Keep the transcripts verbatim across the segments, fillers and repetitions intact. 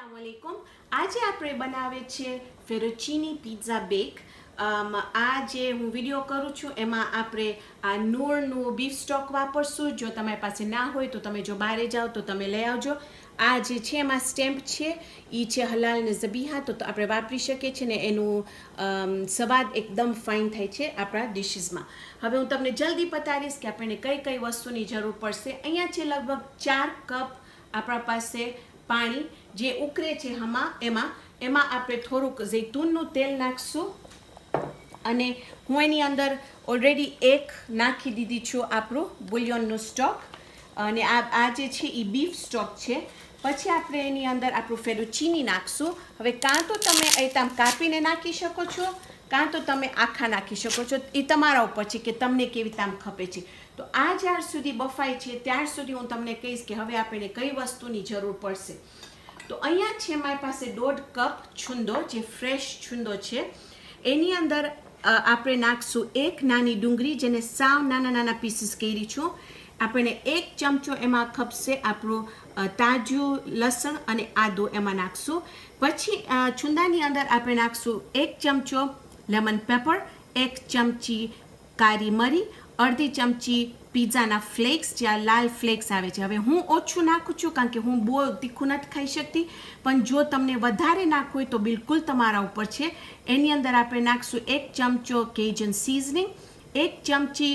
अस्सलामुअलैकुम। आज આપણે બનાવે છે ફેરોચીની પિઝા બેક। આ જે હું વિડીયો કરું છું એમાં આપણે આ નૂરનું બીફ સ્ટોક વાપરશું। જો તમારી પાસે ના હોય તો તમે જો બહાર જાઓ તો તમે લઈ આવજો। આ જે છે એમાં સ્ટેમ્પ છે એ છે હલાલ ને ઝબીહા, તો આપણે વાપરી શકીએ છીએ ને એનું સ્વાદ એકદમ ફાઇન થાય છે આપણા ડિશીસમાં। હવે હું તમને જલ્દી બતાવીશ કે આપણને કઈ કઈ વસ્તુની જરૂર પડશે। અહીંયા છે લગભગ ચાર કપ આપણા પાસે પાણી જે ઉકળે છે હમા એમાં એમાં આપણે થોડુંક ઝૈતૂનનું તેલ નાખશું અને હું એની અંદર ઓલરેડી એક નાખી દીધી છું આપણું બુલિયનનો સ્ટોક અને આ આ જે છે એ બીફ સ્ટોક છે। પછી આપણે એની અંદર આપણું ફેરોચીની નાખશું। હવે કાં તો તમે એ તામ કાપીને નાખી શકો છો, કાં તો તમે આખા નાખી શકો છો, એ તમારા ઉપર છે કે તમને કેવી તામ ખપે છે। તો આ જ્યાર સુધી બફાય છે ત્યાર સુધી હું તમને કહીશ કે હવે આપણને કઈ વસ્તુની જરૂર પડશે। તો અહીંયા છે મારી પાસે દોઢ કપ છુંદો, જે ફ્રેશ છુંદો છે। એની અંદર આપણે નાખશું એક નાની ડુંગળી જેને સાવ નાના નાના પીસીસ કરી છું। આપણને એક ચમચો એમાં ખપશે આપણું તાજું લસણ અને આદું એમાં નાખશું। પછી છુંદાની અંદર આપણે નાખશું એક ચમચો લેમન પેપર, એક ચમચી કાળી મરી, અડધી ચમચી પિઝાના ફ્લેક્સ, જે આ લાલ ફ્લેક્સ આવે છે। હવે હું ઓછું નાખું છું કારણ કે હું બહુ તીખું નથી ખાઈ શકતી, પણ જો તમને વધારે નાખવું હોય તો બિલકુલ તમારા ઉપર છે। એની અંદર આપણે નાખશું એક ચમચો કેજન સિઝનિંગ, એક ચમચી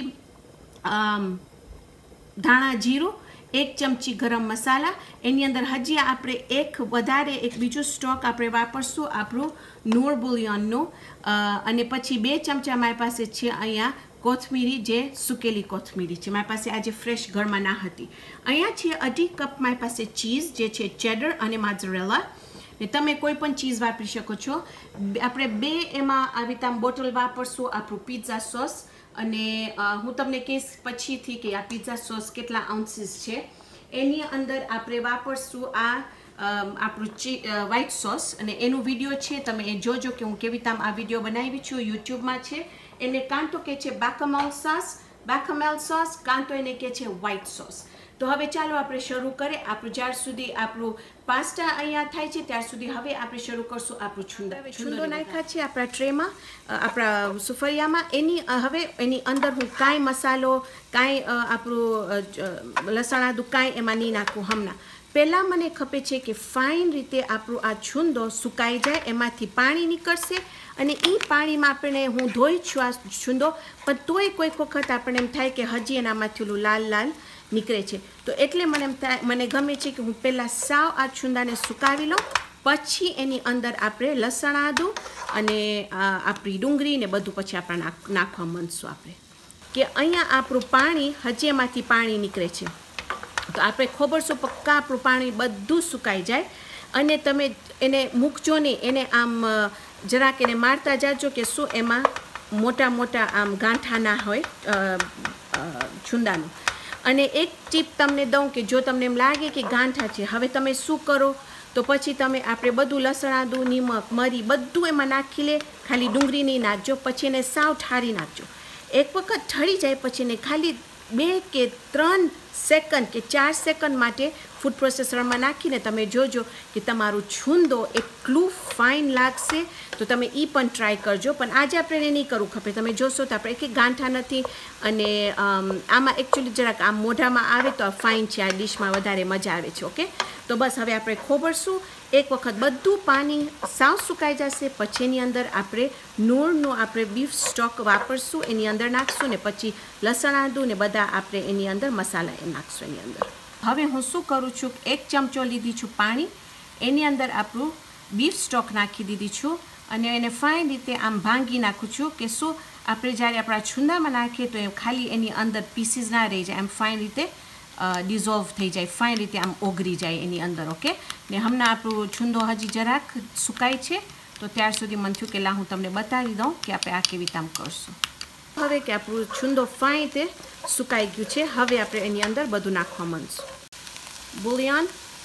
ધાણા જીરું, એક ચમચી ગરમ મસાલા। એની અંદર હજી આપણે એક વધારે એક બીજું સ્ટોક આપણે વાપરશું આપણું નૂર બુલિયનનો, અને પછી બે ચમચા મારી પાસે છે અહીંયા કોથમીરી, જે સુકેલી કોથમીરી છે। મારી પાસે આજે ફ્રેશ ઘરમાં ના હતી। અહીંયા છે અઢી કપ મારી પાસે ચીઝ, જે છે ચેડર અને મોઝરેલા, ને તમે કોઈ પણ ચીઝ વાપરી શકો છો। આપણે બે એમાં આવી રીતે બોટલ વાપરશું આપણું પિઝા સોસ, અને હું તમને કહીશ પછીથી કે આ પિઝા સોસ કેટલા આઉન્સીસ છે। એની અંદર આપણે વાપરશું આ આપણું ચી વ્હાઈટ સોસ, અને એનું વિડીયો છે તમે એ જોજો કે હું કેવી રીતે આ વિડીયો બનાવી છું, યુટ્યુબમાં છે। એને કાં તો કહે છે બેકમેલ સોસ, બેકમેલ સોસ, કાં તો એને કહે છે વ્હાઈટ સોસ। તો હવે ચાલો આપણે શરૂ કરીએ। આપણું જ્યાર સુધી આપણું પાસ્તા અહીંયા થાય છે ત્યાર સુધી હવે આપણે શરૂ કરશું આપણું છુંદા। છુંદો નાખ્યા છે આપણા ટ્રેમાં, આપણા સુફરિયામાં। એની હવે એની અંદર હું કાંઈ મસાલો, કાંઈ આપણું લસણ આદું કાંઈ એમાં નહીં નાખું હમણાં। પહેલાં મને ખપે છે કે ફાઇન રીતે આપણું આ છુંદો સુકાઈ જાય, એમાંથી પાણી નીકળશે, અને એ પાણીમાં આપણે હું ધોઈ છું આ છુંદો, પણ તોય કોઈક વખત આપણને એમ થાય કે હજી એનામાંથી ઓલું લાલ લાલ નીકળે છે। તો એટલે મને એમ થાય, મને ગમે છે કે હું પહેલાં સાવ આ છુંદાને સુકાવી લઉં, પછી એની અંદર આપણે લસણ આદું અને આપણી ડુંગળી ને બધું પછી આપણે નાખવા માંડશું। આપણે કે અહીંયા આપણું પાણી હજી એમાંથી પાણી નીકળે છે, તો આપણે ખબર છું પક્કા આપણું પાણી બધું સુકાઈ જાય, અને તમે એને મૂકજો નહીં, એને આમ જરાક એને મારતા જાજો કે શું એમાં મોટા મોટા આમ ગાંઠા ના હોય છુંદાનું। અને એક ટીપ તમને દઉં કે જો તમને એમ લાગે કે ગાંઠા છે, હવે તમે શું કરો, તો પછી તમે આપણે બધું લસણ આદું નિમક મરી બધું એમાં નાખી લે, ખાલી ડુંગળી નહીં નાખજો, પછી એને સાવ ઠારી નાખજો। એક વખત ઠરી જાય પછી એને ખાલી બે કે ત્રણ સેકન્ડ કે ચાર સેકન્ડ માટે ફૂડ પ્રોસેસરમાં નાખીને તમે જોજો કે તમારું છુંદો એટલું ફાઇન લાગશે। તો તમે એ પણ ટ્રાય કરજો, પણ આજે આપણે એને નહીં કરવું ખપે, તમે જોશો તો આપણે એક ગાંઠા નથી, અને આમાં એકચ્યુઅલી જરાક આમ મોઢામાં આવે તો ફાઇન છે, આ ડિશમાં વધારે મજા આવે છે। ઓકે, તો બસ હવે આપણે ખોબરશું, એક વખત બધું પાણી સાવ સુકાઈ જશે, પછી એની અંદર આપણે નૂરનો આપણે બીફ સ્ટોક વાપરશું, એની અંદર નાખશું, ને પછી લસણ આદું ને બધા આપણે એની અંદર મસાલા એ નાખશું એની અંદર। હવે હું શું કરું છું, એક ચમચો લીધી છું પાણી, એની અંદર આપણું બીફ સ્ટોક નાખી દીધી છું, અને એને ફાઇન રીતે આમ ભાંગી નાખું છું કે શું આપણે જ્યારે આપણા છુંદામાં નાખીએ તો એ ખાલી એની અંદર પીસીસ ના રહી જાય, એમ ફાઇન રીતે ડિઝોલ્વ થઈ જાય, ફાઇન રીતે આમ ઓગળી જાય એની અંદર। ઓકે, ને હમણાં આપણું છુંદો હજી જરાક સુકાય છે, તો ત્યાર સુધી મને થયું કે લા હું તમને બતાવી દઉં કે આપણે આ કેવી રીતે આમ કરશું। હવે કે આપણું છુંદો ફાઇન રીતે સુકાઈ ગયું છે, હવે આપણે એની અંદર બધું નાખવા માંડશું। Bouillon,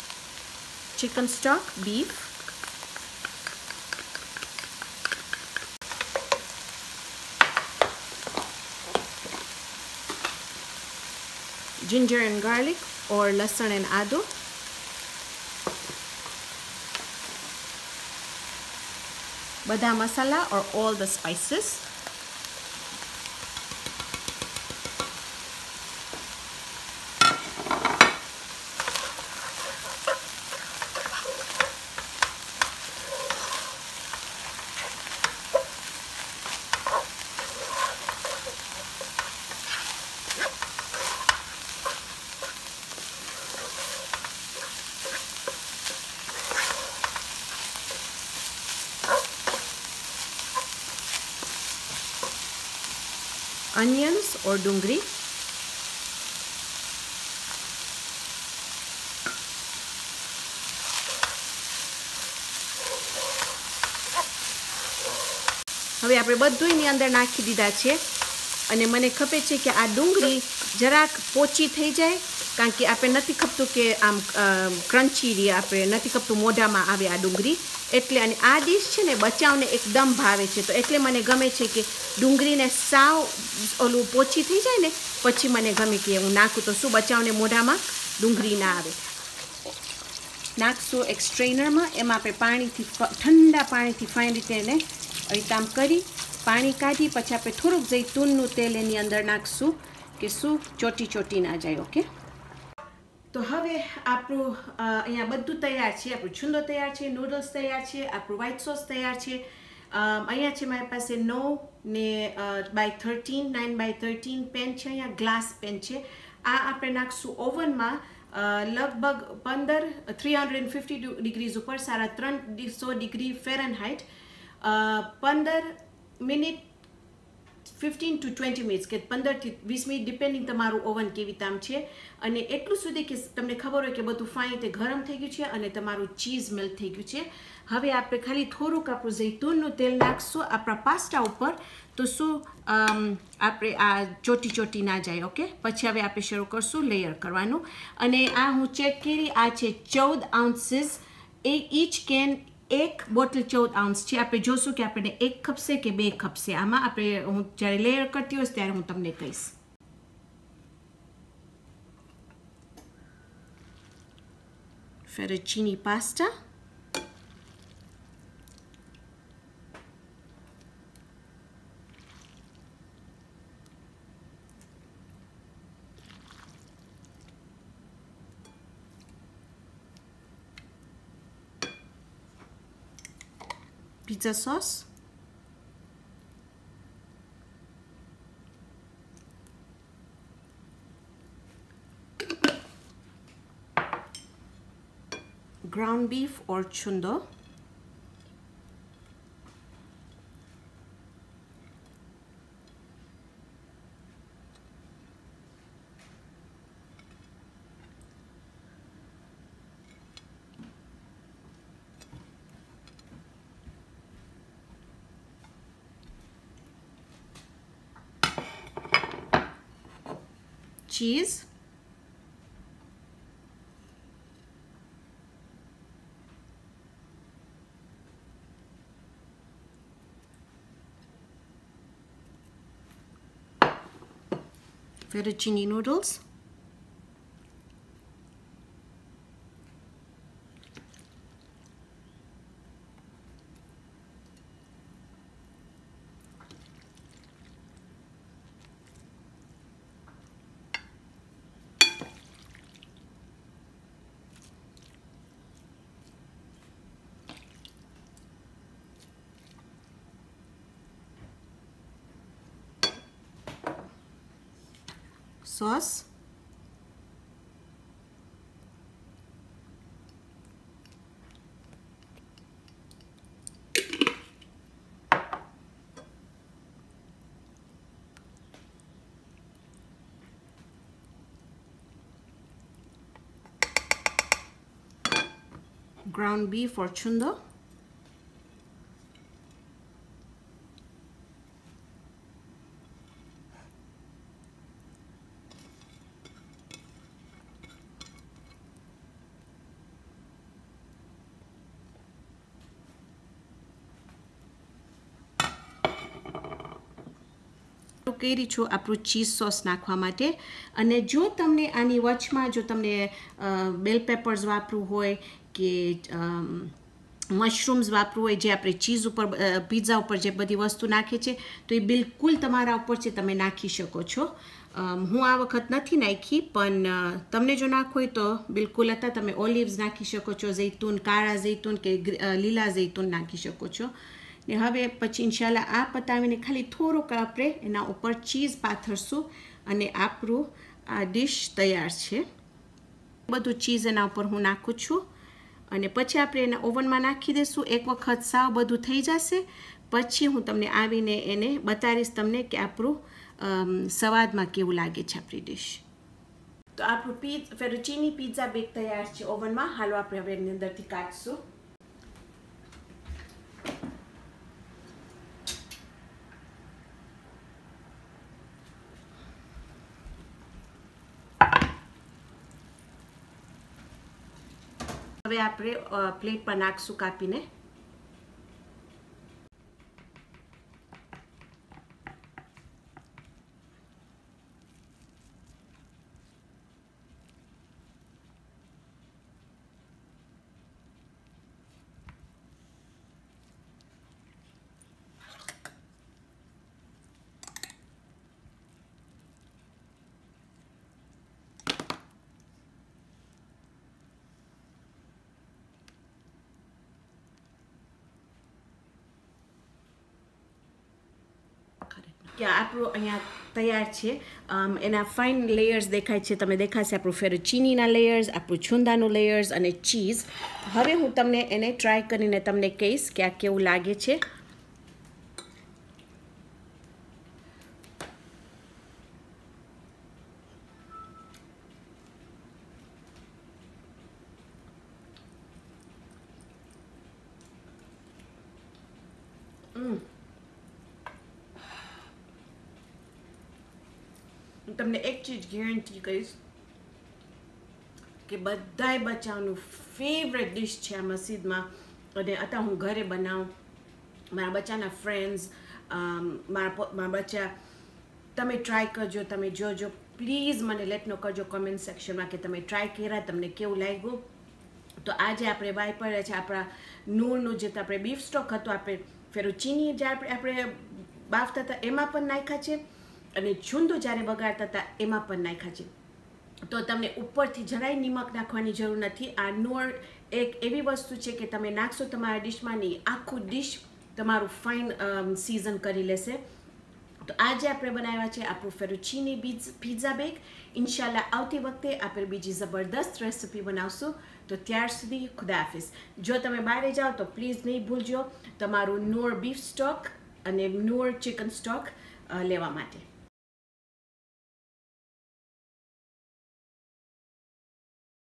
chicken stock, beef, ginger and garlic or लहसुन and आदू, બધા મસાલા or all the spices. Onions or ડુંગળી. હવે આપણે બધું એની અંદર નાખી દીધા છે અને મને ખપે છે કે આ ડુંગળી જરાક પોચી થઈ જાય, કારણ કે આપણે નથી ખપતું કે આમ ક્રન્ચી રે, આપણે નથી ખપતું મોઢામાં આવે આ ડુંગળી, એટલે અને આ ડીશ છે ને બચાવને એકદમ ભાવે છે, તો એટલે મને ગમે છે કે ડુંગળીને સાવ ઓલું પોચી થઈ જાય ને પછી મને ગમે કે હું નાખું, તો શું બચાવને મોઢામાં ડુંગળી ના આવે. નાખશું એક સ્ટ્રેનરમાં, એમાં આપણે પાણીથી ઠંડા પાણીથી ફાઇન રીતે એને આમ કરી પાણી કાઢી પછી આપણે થોડુંક જૈતૂનનું તેલ એની અંદર નાખશું કે શું ચોટી ચોટી ના જાય. ઓકે, તો હવે આપણું અહીંયા બધું તૈયાર છે. આપણું છુંદો તૈયાર છે, નૂડલ્સ તૈયાર છે, આપણું વ્હાઈટ સોસ તૈયાર છે. અહીંયા છે મારી પાસે નવ ને by thirteen nine by thirteen pen છે, અહીંયા ગ્લાસ પેન છે. આ આપણે નાખશું ઓવનમાં લગભગ પંદર થ્રી હંડ્રેડ ફિફ્ટી ડિગ્રીઝ ઉપર સાડા ત્રણસો ડિગ્રી ફેરનહાઇટ પંદર minute fifteen to twenty minutes કે પંદરથી વીસ મિનિટ ડિપેન્ડિંગ તમારું ઓવન કેવી તામ છે. અને એટલું સુધી કે તમને ખબર હોય કે બધું ફાઇન રીતે ગરમ થઈ ગયું છે અને તમારું ચીઝ મેલ્ટ થઈ ગયું છે. હવે આપણે ખાલી થોડુંક આપણું જૈતૂનનું તેલ નાખશું આપણા પાસ્તા ઉપર, તો શું આપણે આ ચોટી ચોટી ના જાય. ઓકે, પછી હવે આપણે શરૂ કરશું લેયર કરવાનું. અને આ હું ચેક કરી, આ છે ચૌદ આઉન્સીસ, એ ઈચ કેન એક બોટલ ચૌદ આઉન્સ છે. આપણે જોશું કે આપણને એક ખપશે કે બે ખપશે. આમાં આપણે હું જ્યારે લેયર કરતી હોઈશ ત્યારે હું તમને કહીશ. Fettuccine pasta, pizza sauce, ground beef or chundo, cheese, fettuccine noodles, sauce, ground beef or chundo, કરી છું આપણું ચીઝ સોસ નાખવા માટે. અને જો તમને આની વચમાં જો તમને બેલ પેપર્સ વાપરવું હોય કે મશરૂમ્સ વાપરવું હોય, જે આપણે ચીઝ ઉપર પિઝા ઉપર જે બધી વસ્તુ નાખે છે, તો એ બિલકુલ તમારા ઉપર છે, તમે નાખી શકો છો. હું આ વખત નથી નાખી, પણ તમને જો નાખવું હોય તો બિલકુલ હતા તમે ઓલિવ્સ નાખી શકો છો, જૈતૂન, કાળા જૈતૂન કે લીલા જૈતૂન નાખી શકો છો. ને હવે પછી ઇન્શાલ્લાહ આ પતાવીને ખાલી થોડુંક આપણે એના ઉપર ચીઝ પાથરશું અને આપણું આ ડિશ તૈયાર છે. બધું ચીઝ એના ઉપર હું નાખું છું અને પછી આપણે એને ઓવનમાં નાખી દઈશું. એક વખત સાવ બધું થઈ જશે પછી હું તમને આવીને એને બતાવીશ તમને કે આપણું સ્વાદમાં કેવું લાગે છે આપણી ડિશ. તો આપણું પીઝ ફેરુચીની પિઝા બેક તૈયાર છે ઓવનમાં. હાલો આપણે હવે એની અંદરથી કાઢશું. હવે આપણે પ્લેટ પર નાખશું કાપીને. કે આપણું અહીંયા તૈયાર છે. એના ફાઇન લેયર્સ દેખાય છે, તમે દેખાશે આપણું ફેરુચીનીના લેયર્સ, આપણું છુંદાનું લેયર્સ અને ચીઝ. હવે હું તમને એને ટ્રાય કરીને તમને કહીશ કે આ કેવું લાગે છે. હમ તમને એક ચીજ ગેરંટી કહીશ કે બધાય બચ્ચાઓનું ફેવરેટ ડિશ છે આ મસ્જિદમાં. અને અત્યારે હું ઘરે બનાવું, મારા બચ્ચાના ફ્રેન્ડ્સ, મારા મારા બચ્ચા, તમે ટ્રાય કરજો, તમે જોજો. પ્લીઝ મને લેટ નો કરજો કમેન્ટ સેક્શનમાં કે તમે ટ્રાય કર્યા, તમને કેવું લાગ્યું. તો આજે આપણે વાઇપર છે આપણા નૂરનું જે આપણે બીફ સ્ટોક હતો, આપણે ફેરુચીની જે આપણે આપણે બાફતા હતા એમાં પણ નાખ્યા છે અને છુંદો જ્યારે બગાડતા હતા એમાં પણ નાખ્યા છે. તો તમને ઉપરથી જરાય નિમક નાખવાની જરૂર નથી. આ નૂર એક એવી વસ્તુ છે કે તમે નાખશો તમારા ડિશમાં નહીં, આખું ડિશ તમારું ફાઇન સિઝન કરી લેશે. તો આજે આપણે બનાવ્યા છે આપણું ફેરુચીની પિઝા બેક. ઇન્શાલ્લાહ આવતી વખતે આપણે બીજી જબરદસ્ત રેસિપી બનાવશું. તો ત્યાર સુધી ખુદા હાફિઝ. જો તમે બહાર જાઓ તો પ્લીઝ નહીં ભૂલજો તમારું નૂર બીફ સ્ટોક અને નૂર ચિકન સ્ટોક લેવા માટે.